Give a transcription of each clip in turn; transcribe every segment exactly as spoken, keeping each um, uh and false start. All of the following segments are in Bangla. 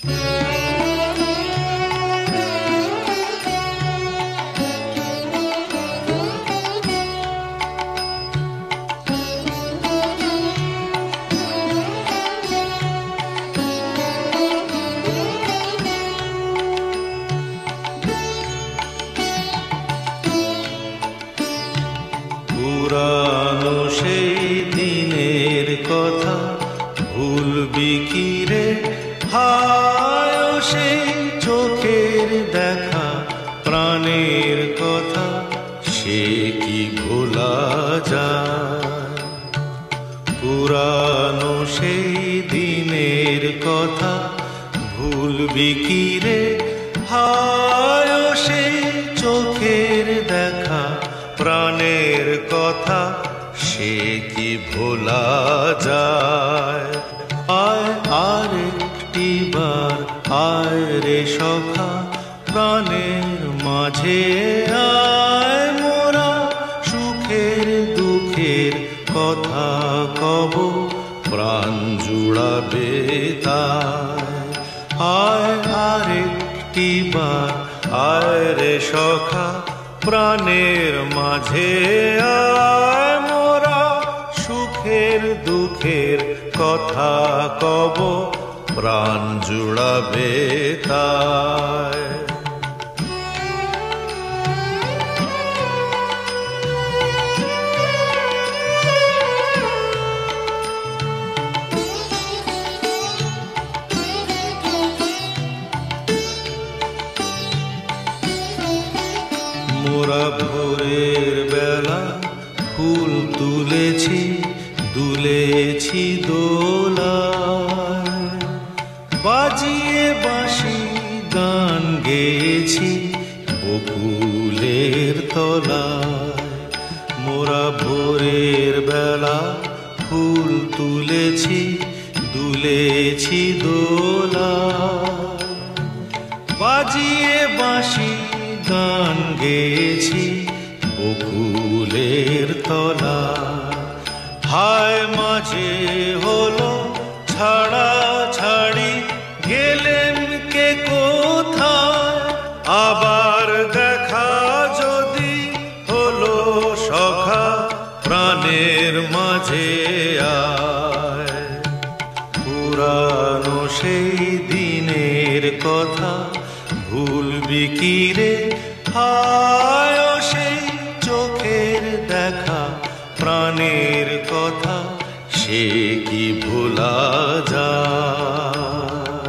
পুরানো সেই দিনের কথা ভুলবি কি রে, হায় সেই চোখের দেখা প্রাণের কথা সে কি ভোলা যায়। পুরানো সেই দিনের কথা ভুলবি কি রে, হায় সেই চোখের দেখা প্রাণের কথা সে কি ভোলা যায়। আয় আর একটি বার আয় রে সখা প্রাণের মাঝে আয়, মোরা সুখের দুঃখের কথা কব প্রাণ জুড়াবে তাই। আয় আর একটি বার আয় রে সখা প্রাণের মাঝে আয়, মোরা সুখের দুঃখের কথা কব প্রাণ জুড়াবে তাই। মোরা ভোরের বেলা ফুল তুলেছি দুলেছি দোলায়, বাজিয়ে বাঁশি গান গেয়েছি বকুলের তলায়। মোরা ভোরের বেলা ফুল তুলেছি দুলেছি দোলায়, বাজিয়ে বাঁশি গান গেয়েছি বকুলের তলা। হায় মাঝে হলো ছাড়া ছাড়ি গেলেন কে কোথায়, আবার দেখা যদি হলো সখা প্রাণের মাঝে আয়। পুরানো সেই দিনের কথা ভুলবি কি রে, হায় সেই চোখের দেখা প্রাণের কথা সে কি ভোলা যায়।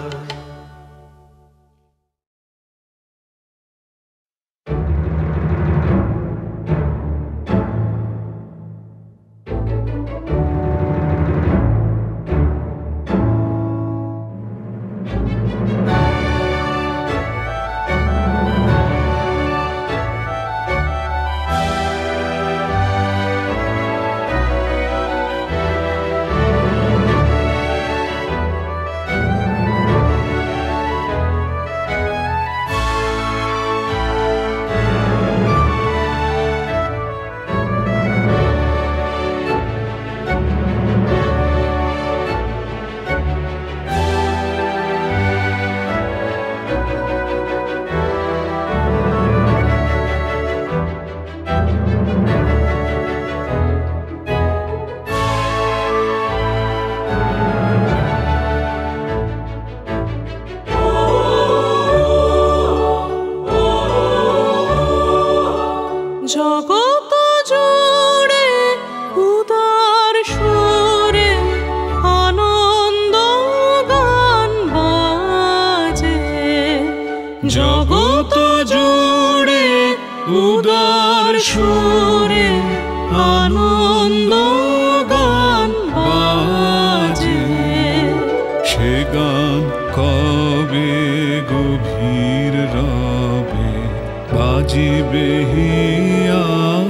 জগত জুড়ে উদার সুরে আনন্দ গান বাজে, সে গান কবে গভীর রবে বাজিবে হিয়া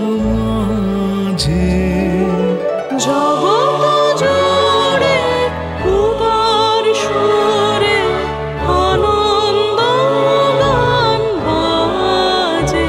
মাঝে। জগত জুড়ে উদার সুরে আনন্দ গান বাজে,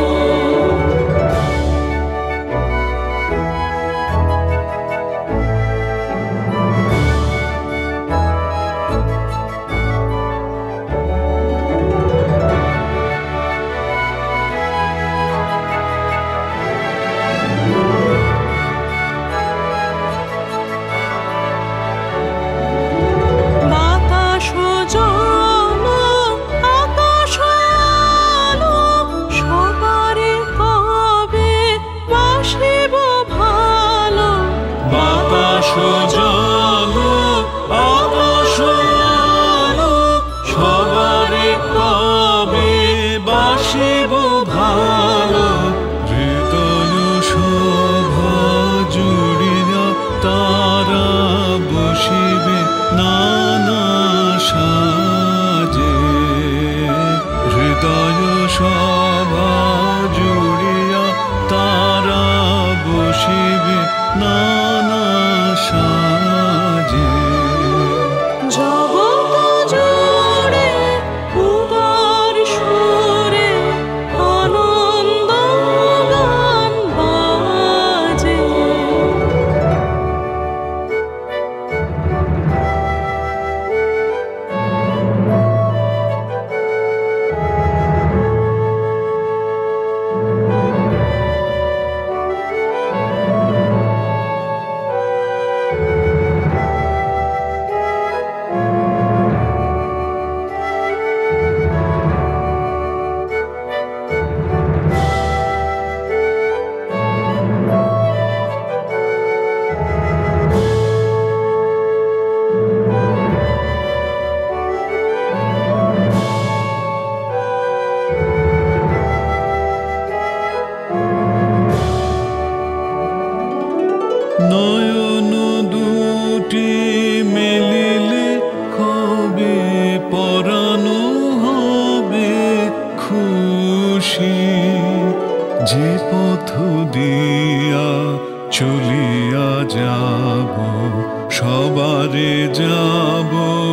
যে পথ দিয়া চলিয়া যাব সবারে যাব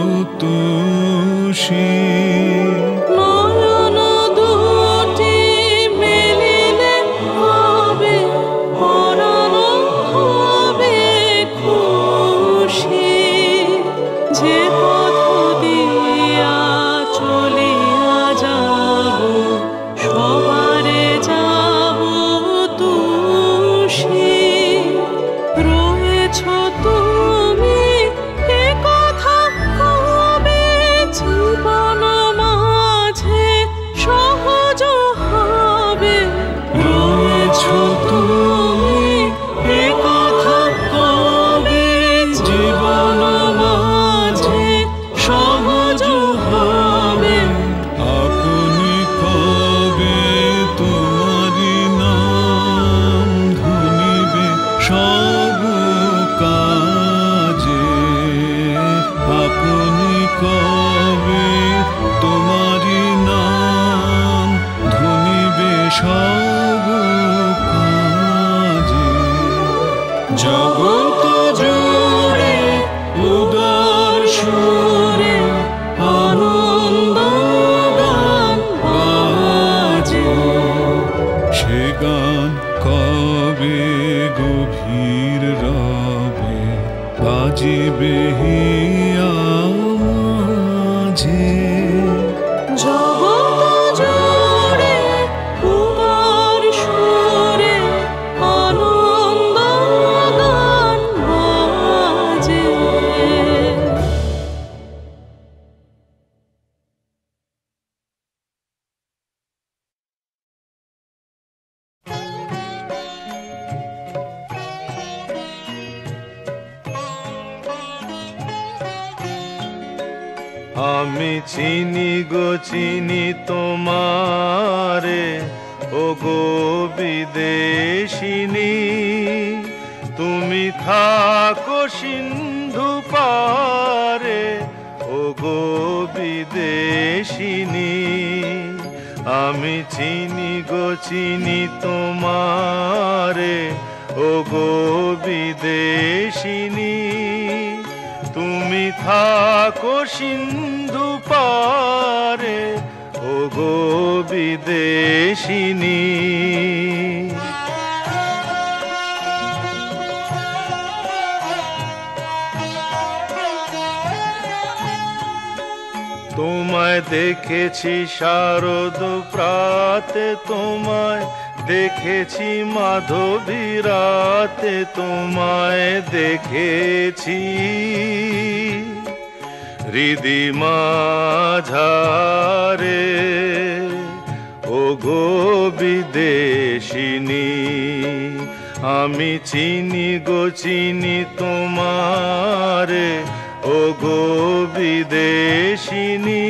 তুষি নয়ন দুটি মেলিলে হবে পরাণ হবে খুশি যে পথ দিয়া চলিয়া যাব সবারে যাব তুষি রয়েছ তুমি এ কথা কবে জীবন মাঝে সহজ হবে রয়েছ তুমি এ কথা কবে জীবন মাঝে সহজ হবে আপনি কবে তোমারি নাম ধুনিবে সব কাজে আপনি কবে তোমারি নাম ধুনিবে সব কাজে জগৎ জুড়ে উদার সুরে আনন্দ গান বাজে সে গান কবে গভীর রবে বাজিবে হিয়া মাঝে জগৎ জুড়ে উদার সুরে আনন্দ গান বাজে। আমি চিনি গো চিনি তোমারে ও গো বিদেশিনী তুমি থাকো সিন্ধু পারে ও গো বিদেশিনী আমি চিনি গো চিনি তোমারে ও গো বিদেশিনী তুমি থাকো সিন্ধু পারে ও গো বিদেশিনী তোমায় দেখেছি শারদ প্রাতে তোমায় দেখেছি মাধবী রাতে তোমায় দেখেছি হৃদি মাঝারে ও গো বিদেশিনী আমি চিনি গো চিনি তোমারে ও গো বিদেশিনী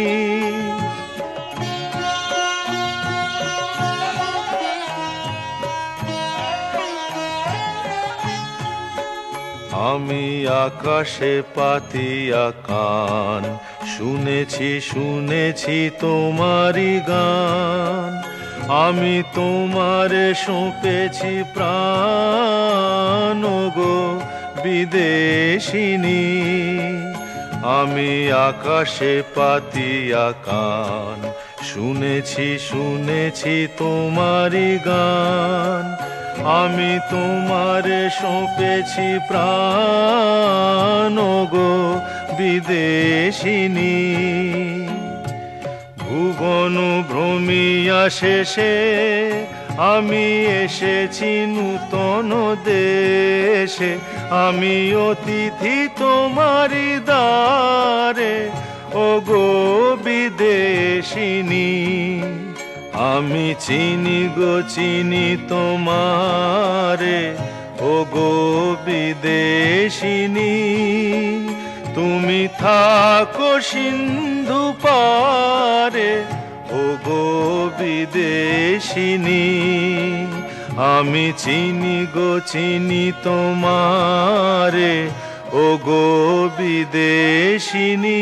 আমি আকাশে পাতিয়া কান শুনেছি শুনেছি তোমারি গান আমি তোমারে সঁপেছি প্রাণ গো বিদেশিনী আমি আকাশে পাতিয়া কান শুনেছি শুনেছি তোমারি গান আমি তোমারে সঁপেছি প্রাণ গো বিদেশিনী ভুবন ভ্রমিয়া শেষে আমি এসেছি নূতন দেশে আমি অতিথি তোমারি দ্বারে ও গো বিদেশিনী আমি চিনি গো চিনি তোমারে ও গো বিদেশিনী তুমি থাকো সিন্ধু পারে ও গো বিদেশিনী আমি চিনি গো চিনি তোমারে ও গো বিদেশিনী।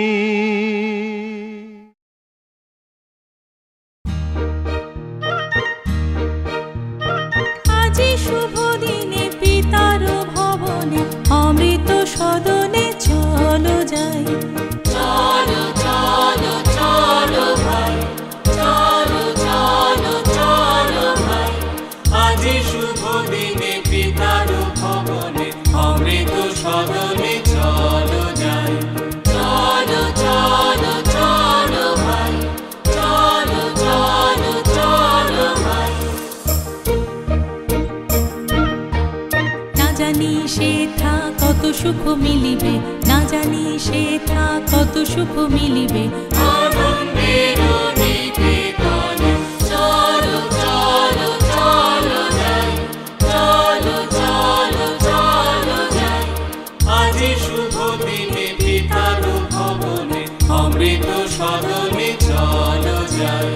সুখ মিলিবে, না জানি সেথা কত সুখ মিলিবে। আনন্দের নিকেতনে চলো চলো চলো যাই, চলো চলো চলো যাই। আজি শুভ দিনে পিতার ভবনে অমৃত সদনে চলো যাই।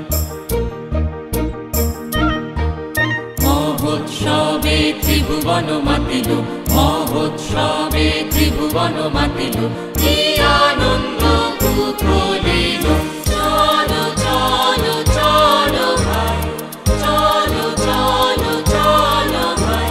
মহোৎসবে ত্রিভুবন মাতিল, মহোৎসবে ত্রিভুবন মাতিল, কি আনন্দ উথলিল। চলো চলো চলো ভাই, চলো চলো চলো ভাই।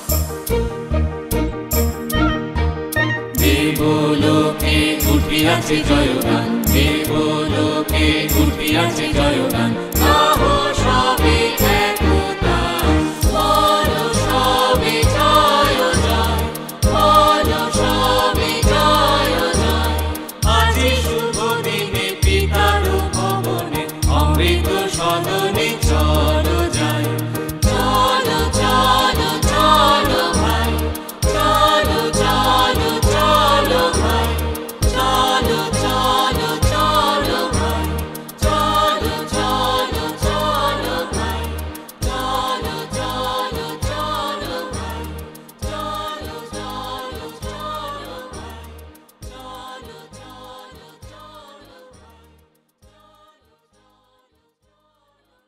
দেবলোকে উঠিয়াছে জয়গান, দেবলোকে উঠিয়াছে জয়গান। গাহো সবে একতা, বলো সবে জয় জয়, বলো সবে জয় জয়। আজি শুভ দিনে পিতার ভবনে অমৃত সদনে চলো যাই, চলো চলো চলো ভাই, চলো চলো চলো ভাই, চলো চলো চলো ভাই, চলো চলো চলো ভাই, চলো চলো চলো ভাই, চলো চলো চলো ভাই, চলো চলো চলো ভাই।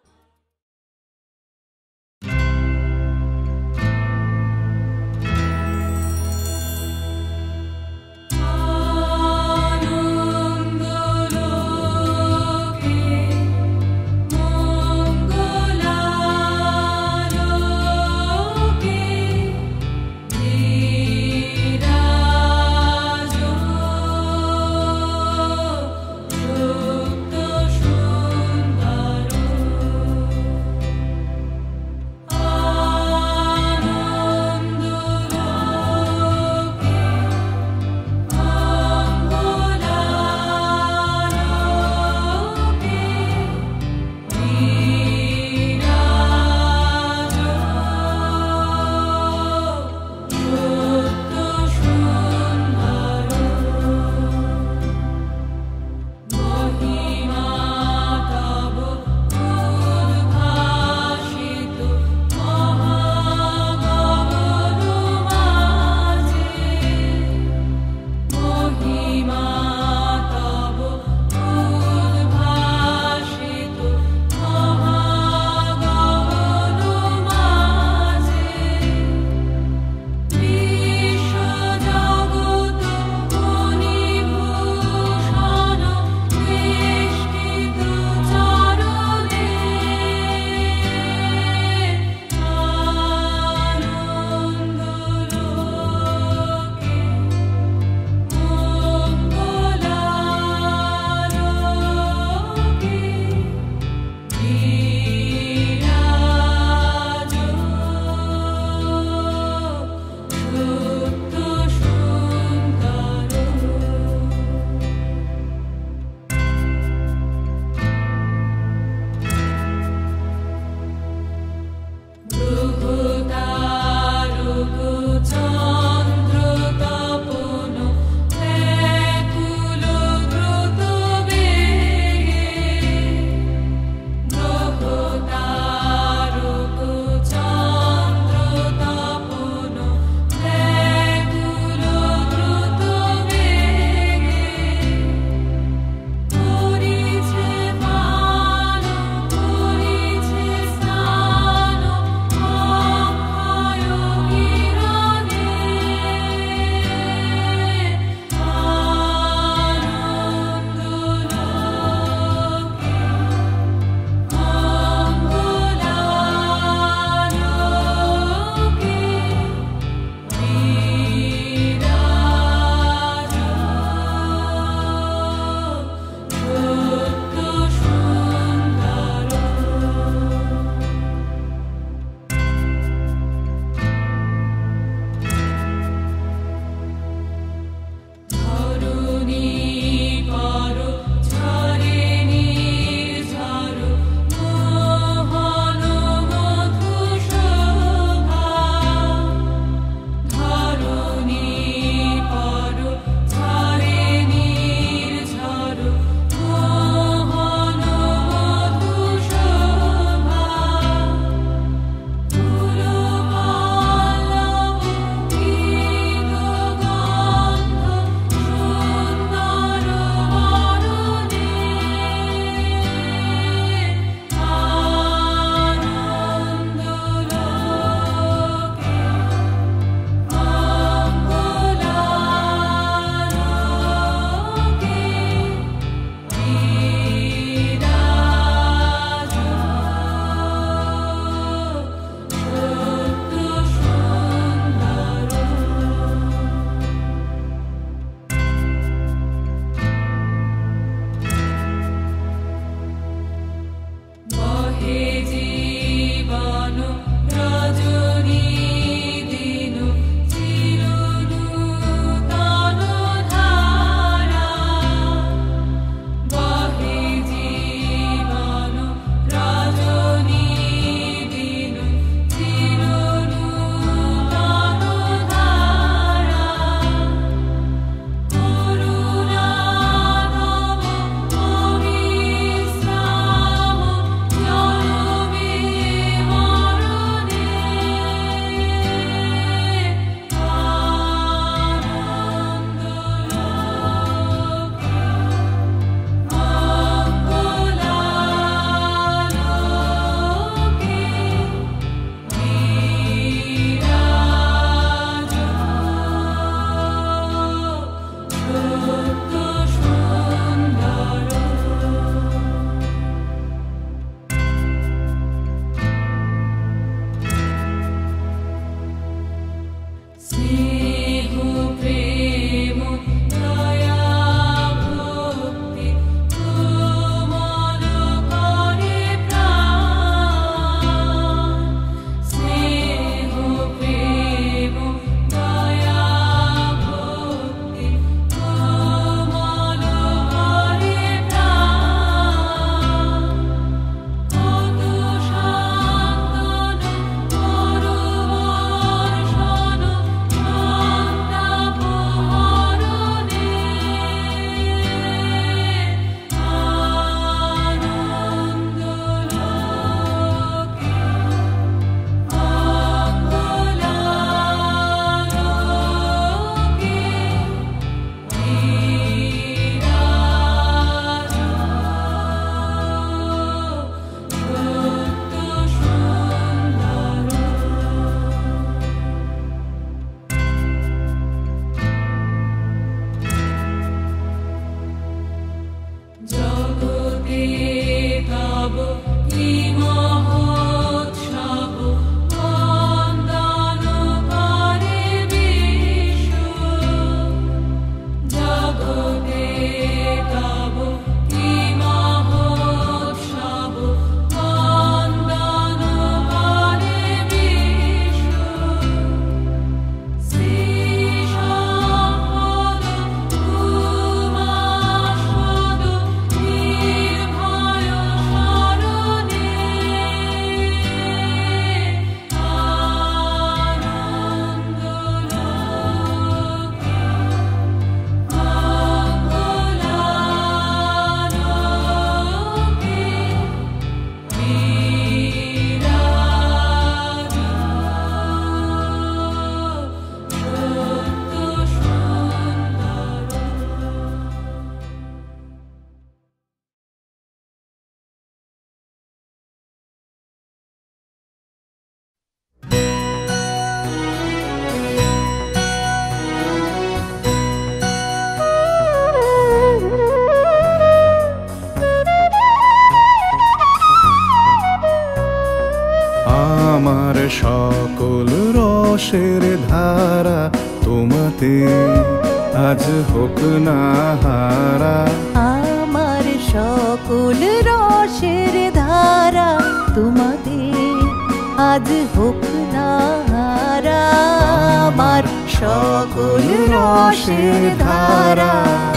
সকল রসের ধারা তোমাতে আজ হোক না হারা। আমার সকল রসের ধারা তোমাতে আজ হোক না হারা। আমার সকল রসের ধারা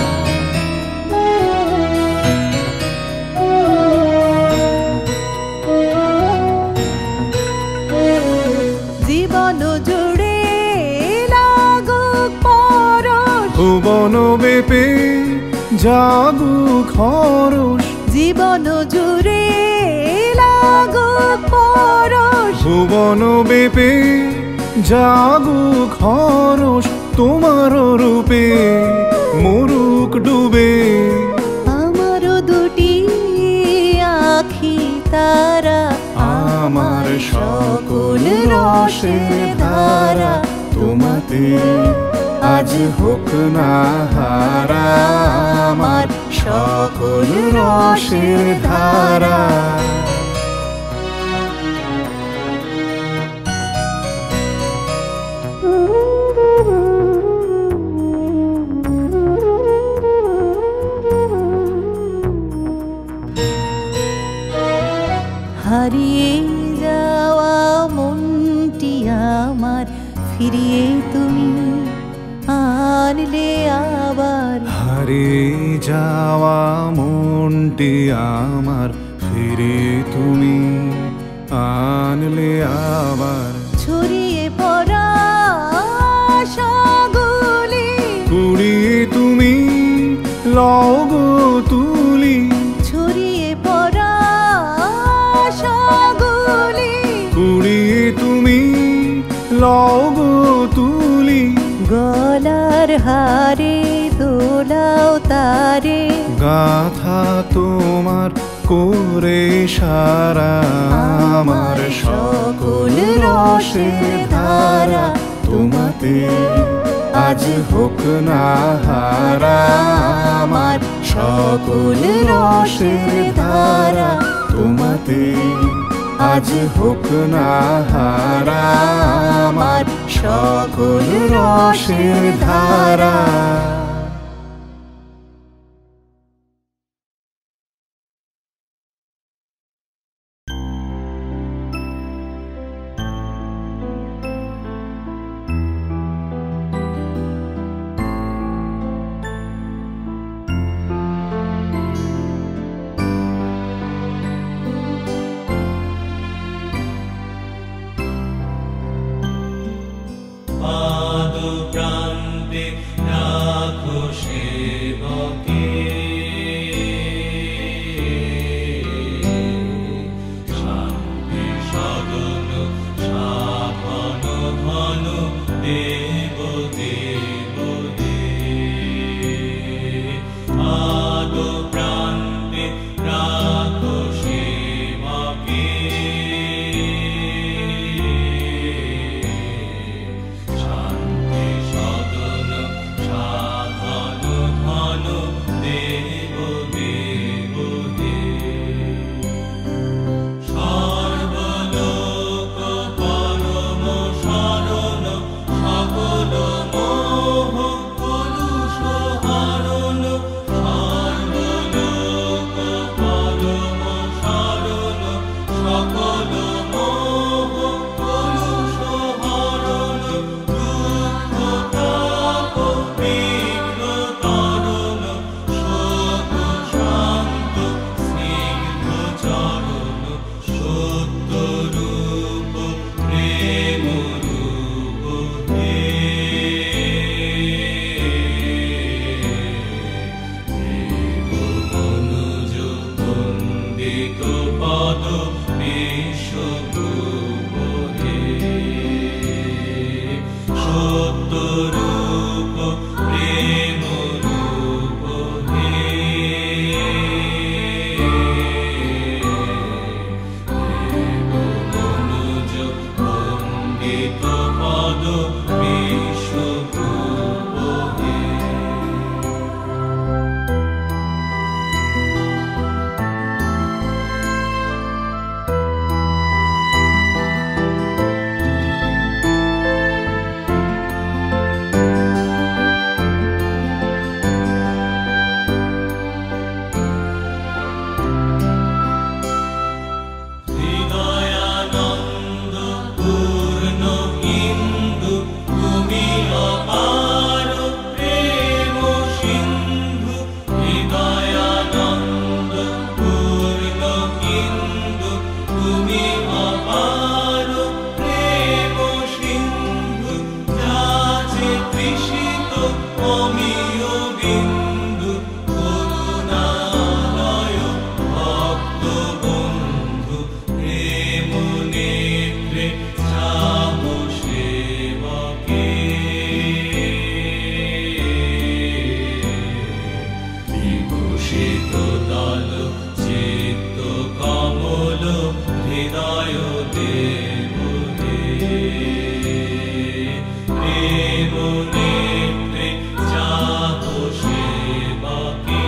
জীবন জুড়ে লাগুক পরশ, ভুবন বেপে জাগুক হরষ। জীবন জুড়ে লাগুক পরশ, ভুবন বেপে জাগুক হরষ। তোমার রূপে মরুক ডুবে আমার দুটি আখি তারা। আমার সকল রসের ধারা তোমাতে আজ হোক না হারা। আমার সকল রসের ধারা হারিয়ে যাওয়া মনটি আমার ফিরিয়ে তুমি আনলে আবার। হারিয়ে যাওয়া মনটি আমার ফিরে তুমি আনলে আবার। ছড়িয়ে পড়া আশাগুলি কুড়িয়ে তুমি লগো তুলি। ছড়িয়ে পড়া আশাগুলি কুড়িয়ে তুমি লগো তুলি। গলার হারে দোলাও তারে গাথা তোমার করে সারা। আমার সকল রসের ধারা তোমাতে আজ হোক না হারা। আমার সকল রসের ধারা তোমাতে আজ হোক না হারা। আমার সকল রসের ধারা পাদ প্রান্তে রাখো সেবকে, শান্তি সদন সাধন ধন দেব দেব দে। পাদ প্রান্তে রাখো সেবকে, শান্তি সদন সাধন ধন দেব দেব দে। সর্বলোক পরম শরণ সকল মোহ কলুষ হরণ। সর্বলোক পরম শরণ সকল মোহ কলুষ হরণ। দুঃখ তাপ বিঘ্ন তরণ শোক শান্ত স্নিগ্ধ চরণ। সত্য রূপ প্রেম রূপ হে, দেব মনোজ বন্দিত পদ বিশ্বরূপ হে। সত্য রূপ প্রেম রূপ হে, দেব মনোজ বন্দিত পদ বিশ্বরূপ হে। দোদল চিত্ত কমল হৃদয় দেব হে প্রেম নেত্রে চাহ সেবাকে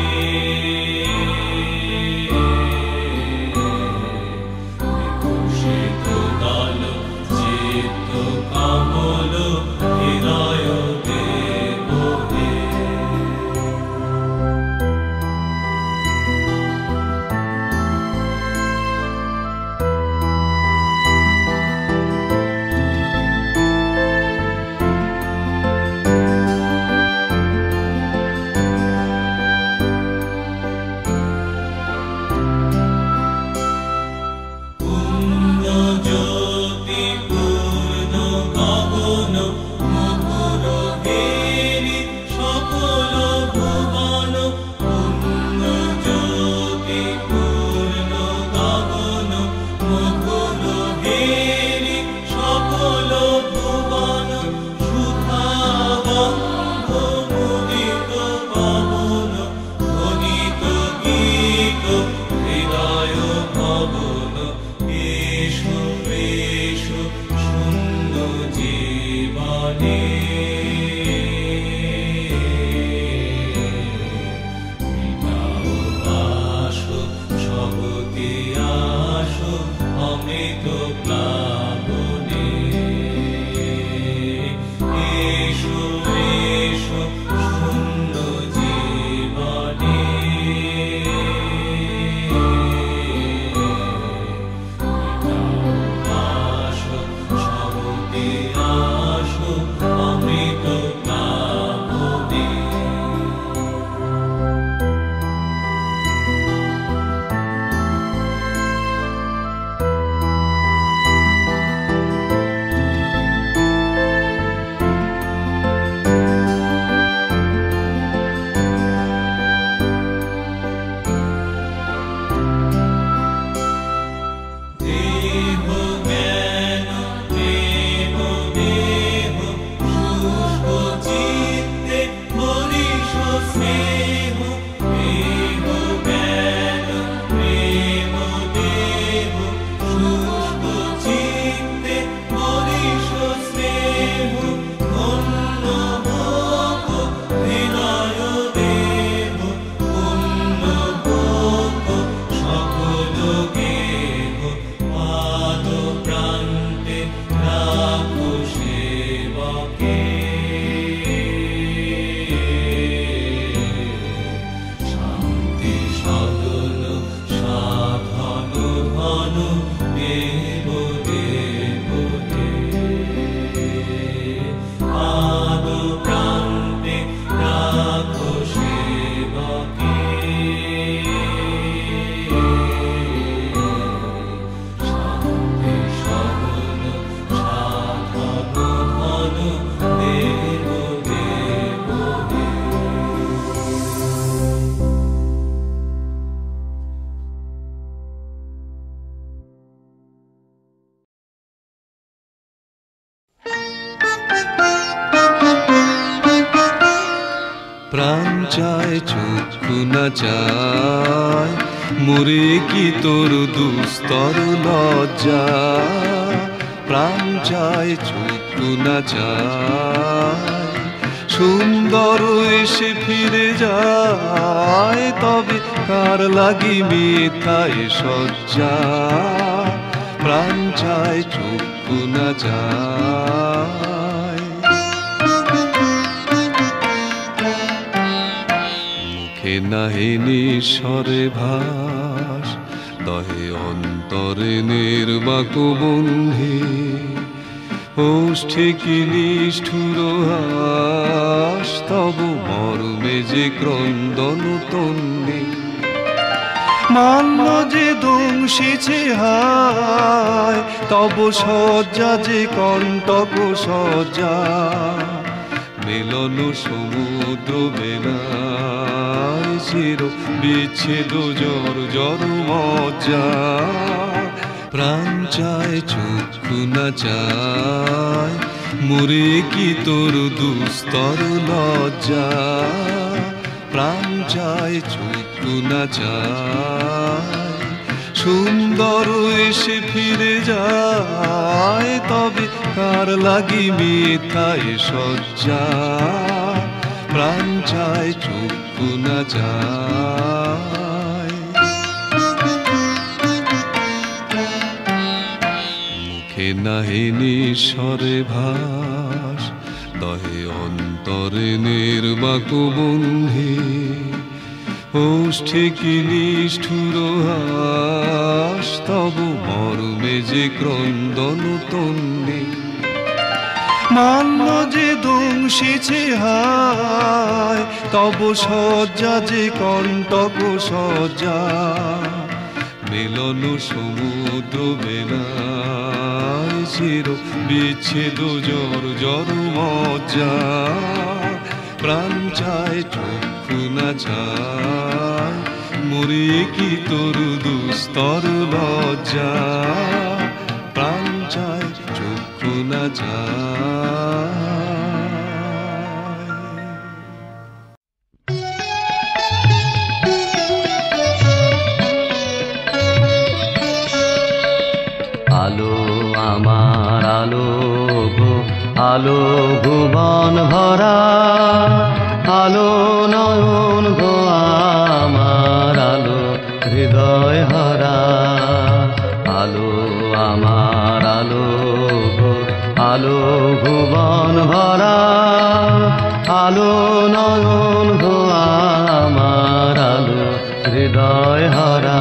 বিকশিত দল চিত্ত কমল হৃদয় দেব হে প্রাণ চায় চক্ষু না চায় মোরে কি তোর দুস্তর লজ্জা প্রাণ চায় চক্ষু না চায় সুন্দর এসে ফিরে যায় তবে কার লাগি মিথায় সজ্জা প্রাণ চায় চক্ষু না চায় নাহে নিঃস্বরে ভাস দহে অন্তরে নির্বাক বন্ধে ওষ্ঠে কি নিষ্ঠুর হাস তব মর্মে যে ক্রন্দন তন্নে মান্য যে দংশিছে হায় তব সজ্জা যে কণ্টক সজ্জা মিলন সমুদ্র বেলায় চির বিচ্ছেদ জর জর মজ্জা প্রাণ চায় চক্ষু না চায় মোরে কি তোর দুস্তর লজ্জা প্রাণ চায় চক্ষু চক্ষু না চায়, সুন্দর এসে ফিরে যায়, তবে কার লাগি মিথায় সজ্জা, প্রাণ চায় চক্ষু না চায়। মুখে নাহি নিঃস্বরে ভাস, দহে অন্তরে নির্বাক বন্ধে, ওষ্ঠে কি নিষ্ঠুর হাস, তব মর্মে যে ক্রন্দন তন্নে, মান্য যে দংশিছে হায়, তব সজ্জা যে কণ্টক সজ্জা, মিলন সমুদ্র বেলায় চির বিচ্ছেদ জর জর মজ্জা, প্রাণ চায় চক্ষু না চায়, মরি কি তোর দুস্তর লজ্জা, প্রাণ চায় চক্ষু না চায়। আলো আমার আলো গো, আলো ভুবন ভরা, আলো নয়ন গো আমার, আলো হৃদয় হরা, আলো আমার আলো গো, আলো ভুবন ভরা, আলো নয়ন গো আমার, আলো হৃদয় হরা।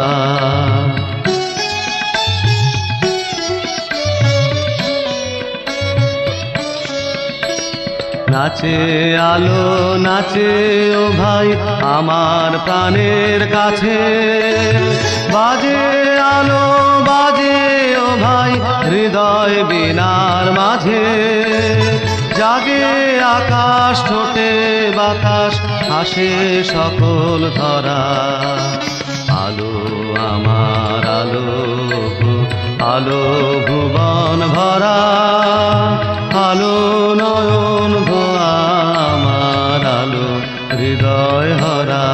নাচে আলো নাচে ও ভাই আমার প্রাণের কাছে, বাজে আলো বাজে ও ভাই হৃদয় বীণার মাঝে, জাগে আকাশ ঠোঁটে বাতাস হাসে সকল ধরা, আলো আমার আলো আলো ভুবন ভরা, আলো নয়ন গো আমার, আলো হৃদয় হরা।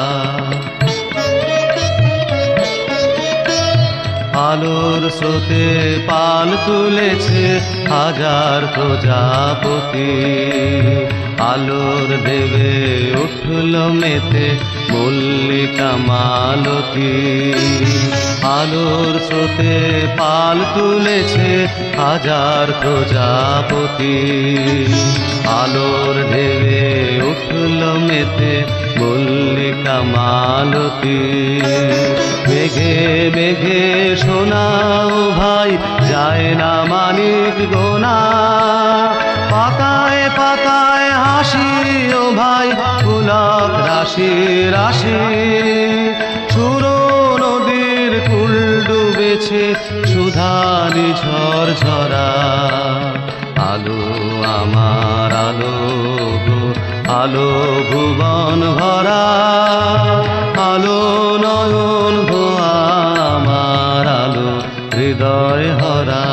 আলোর স্রোতে পাল তুলেছে হাজার প্রজাপতি, আলোর দেবে উঠল মেতে মল্লিকা মালতী, আলোর স্রোতে পাল তুলেছে হাজার প্রজাপতি, আলোর ঢেবে উঠল মেতে মল্লিকা মালতী। মেঘে মেঘে শোনাও ভাই যায় না মানিক গোনা, পাতায় পাতায় হাসি ও ভাই পুলক রাশি রাশি, সুর নদীর কুল ডুবেছে সুধারি ঝর ঝরা, আলো আমার আলো গো, আলো ভুবন ভরা, আলো নয়ন গো আমার, আলো হৃদয় হরা।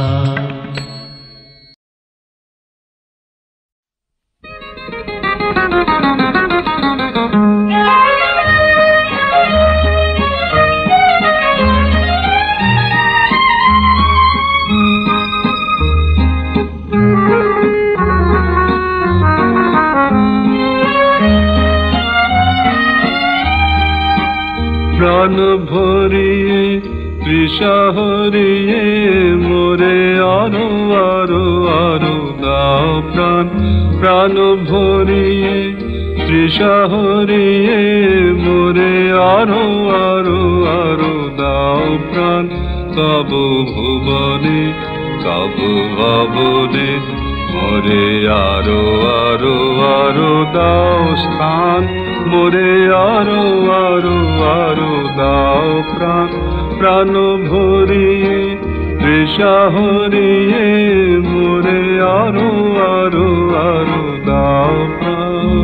প্রাণ ভরিয়ে তৃষা হরিয়ে মোরে আরো আরো আরো দাও প্রাণ, প্রাণ ভরিয়ে তৃষা হরিয়ে মোরে আরো আরো আরো দাও প্রাণ, তব ভুবনে তব ভবনে মোরে আরো আরো আরো দাও স্থান, মোরে আরো আরো আরো দাও প্রাণ, প্রাণ ভরিয়ে তৃষা হরিয়ে মোরে আরো আরো আরো দাও প্রাণ।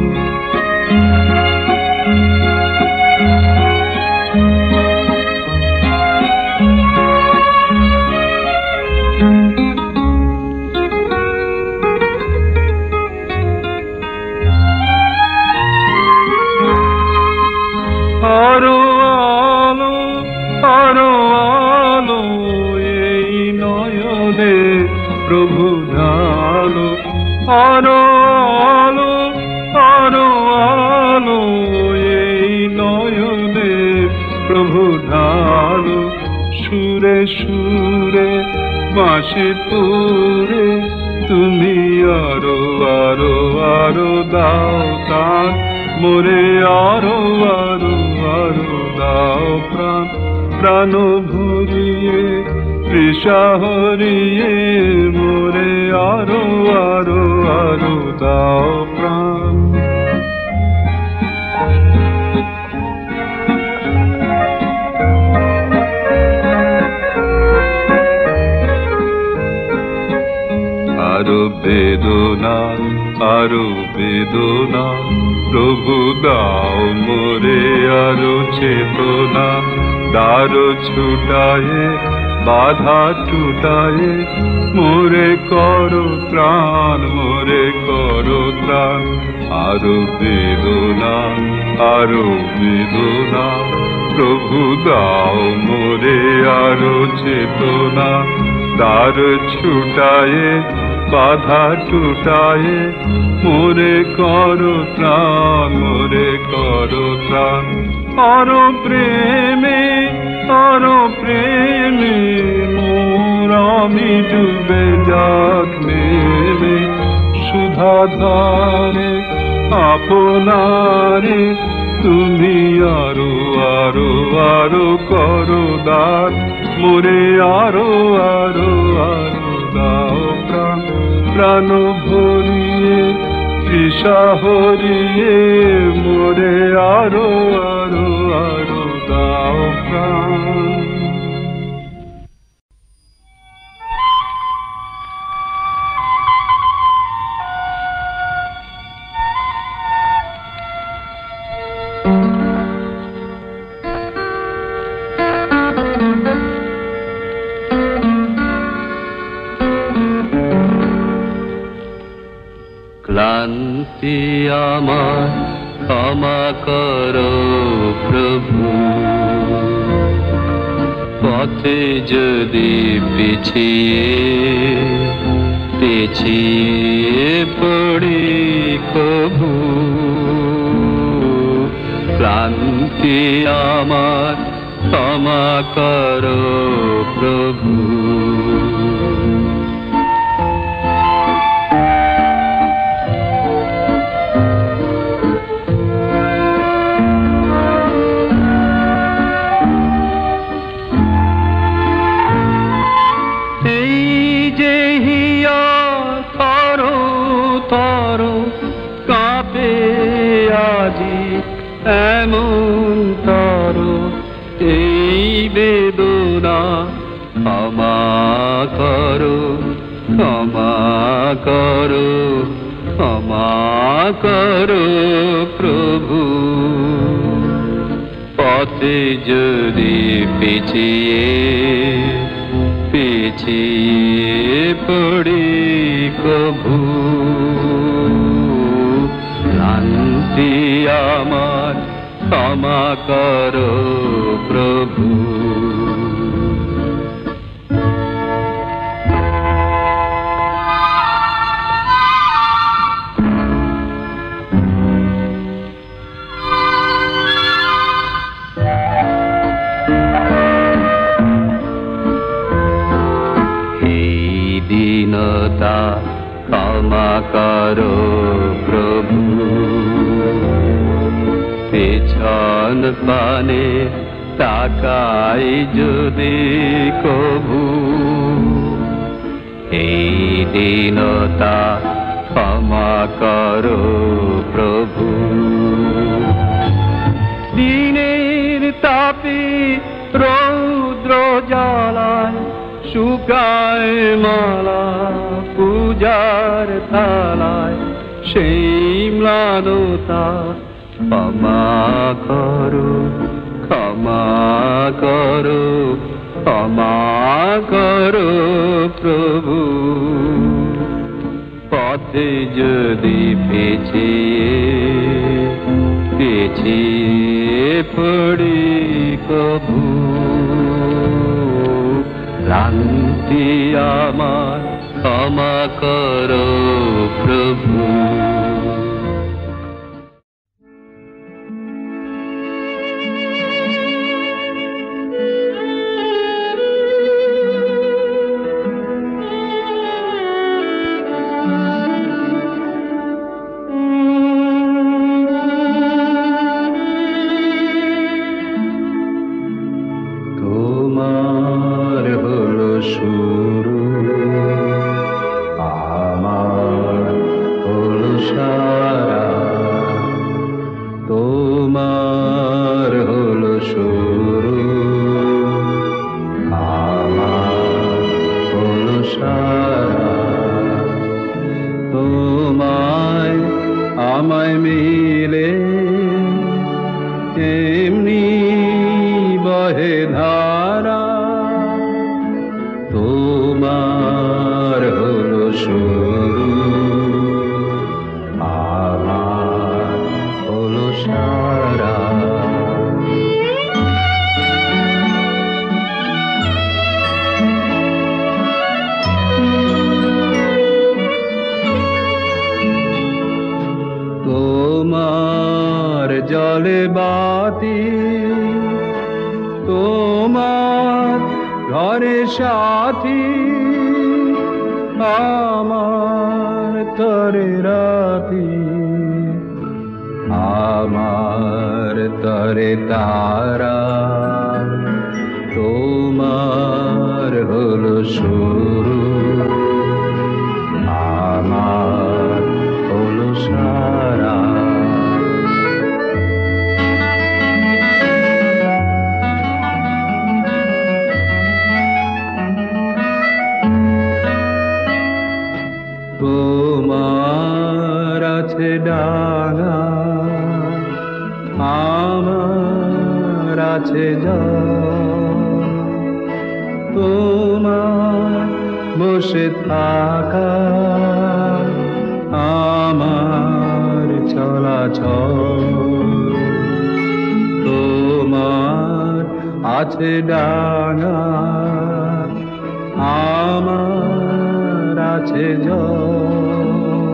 আরো আলো আরো আলো এই নয়নে প্রভু ঢালো সুরে সুরে বাঁশি পুরে তুমি আরো আরো আরো দাও প্রাণ মোরে আরো আরো আরো দাও প্রাণ প্রাণ ভরিয়ে তৃষা হরিয়ে মোরে আরো আরো আরো দাও প্রাণ আরো বেদনা আরো বেদনা প্রভু দাও মোরে আরো চেতনা দ্বার ছুটায়ে বাধা টুটায়ে মোরে করো ত্রাণ মোরে করো ত্রাণ আরো বেদনা আরো বেদনা প্রভু দাও মোরে আরো চেতনা দ্বার ছুটায়ে বাধা টুটায়ে মোরে করো ত্রাণ মোরে করো ত্রাণ আরো প্রেমে আরো প্রেমে মোর আমি ডুবে যাক নেমে সুধা ধারে আপনারে তুমি আরো আরো আরো করো দান মোরে আরো আরো আরো দাও প্রাণ প্রাণ ভরিয়ে তৃষা হরিয়ে মোরে আরো আরো আরো দাও প্রাণ ক্লান্তি আমার ক্ষমা করো প্রভু পথে যদি পিছিয়ে পিছিয়ে পড়ি কভু ক্লান্তি আমার ক্ষমা করো প্রভু এমন তারো এই বেদনা ক্ষমা করো ক্ষমা করো ক্ষমা করো প্রভু পথে যদি পিছিয়ে পিছিয়ে পড়ি কভু ক্লান্তি আমার ক্ষমা করো প্রভু এই দীনতা ক্ষমা করো প্রভু পেছন পানে তাকাই যদি কভু এই দীনতা ক্ষমা করো প্রভু দিনের তাপে রৌদ্র জ্বালায় শুকায় মালা পূজার থালায় সেই ম্লানতা ক্ষমা করো ক্ষমা করো ক্ষমা করো প্রভু পথে যদি পিছিয়ে পিছিয়ে পড়ি কভু ক্লান্তি আমার ক্ষমা করো প্রভু। তোমার হলো শুরু, আমার হলো সারা। তোমার হলো শুরু, আমার হলো সারা। তোমায় আমায় মিলে এমনি বহে ধারা। তোমার হলো শুরু, আমার হলো সারা। তোমার জলে বাতি, তোমার ঘরে সাথী, আমার তরে রাতি, আমার তরে তারা। তোমার হলো শুরু, আমার হলো সারা। তোমার আছে ডানা, আমার আছে জল। তোমার বসে থাকা, আমার চলাচল। তোমার আছে ডানা, আমার আছে জল।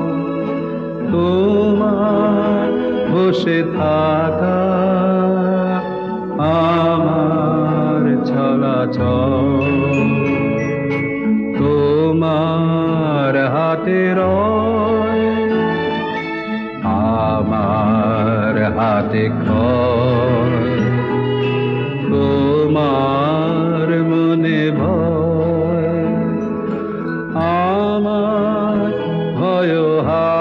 তোমার বসে থাকা, আমার চলাচল। তোমার হাতে রয়, আমার হাতে ক্ষয়। তোমার মনে ভয়, আমার ভয়।